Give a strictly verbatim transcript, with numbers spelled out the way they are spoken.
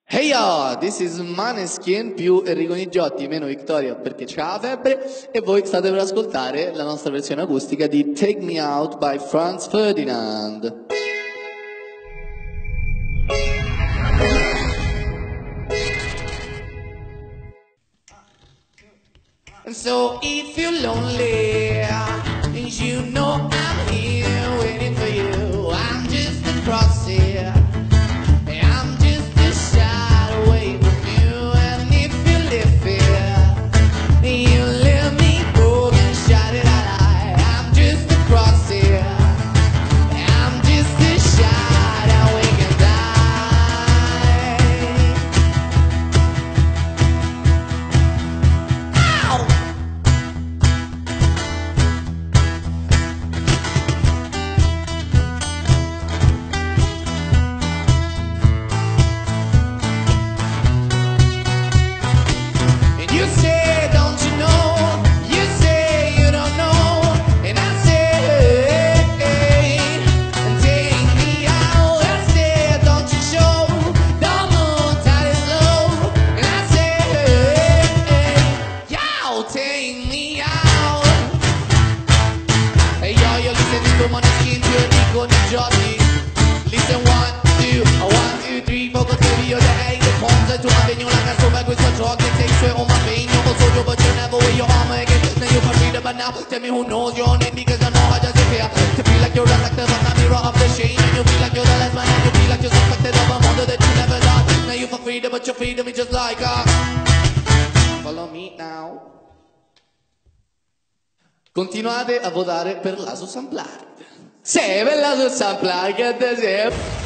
Hey yo, this is Maneskin più Enrico Nigiotti meno Victoria perché c'ha la febbre e voi state per ascoltare la nostra versione acustica di Take Me Out by Franz Ferdinand. And so if you're lonely, you know I'm here waiting for you. I'm just a crosshair. I'm just a shot away from you. And if you live here, you let me go and shout it out. I'm just a crosshair. I'm just a shot away and die. Ow! You say, don't you know? You say you don't know. And I say, hey, hey, and take me out. I say, don't you show? Don't move tight and slow. And I say, hey, hey, yo, take me out. Hey, yo, you're listening to Maneskin, to Enrico Nigiotti. Listen, one, two, one, two, three, four, cause baby, you're the A. The palms are to my venue like a soul with such rock. It takes away all my pain. You're a soldier, but you never wear your armor again. Now you can read it, but now tell me who knows your name, because I know I just appear to feel like you're reflective of the mirror of the shame. And you feel like you're the last man, and you feel like you're suspected of a murder that you never done. Now you for freedom, but you're freedom is just like us. Follow me now. Continuate a votare per l'Asus Unplugged. Sì, per l'Asus Unplugged, sì.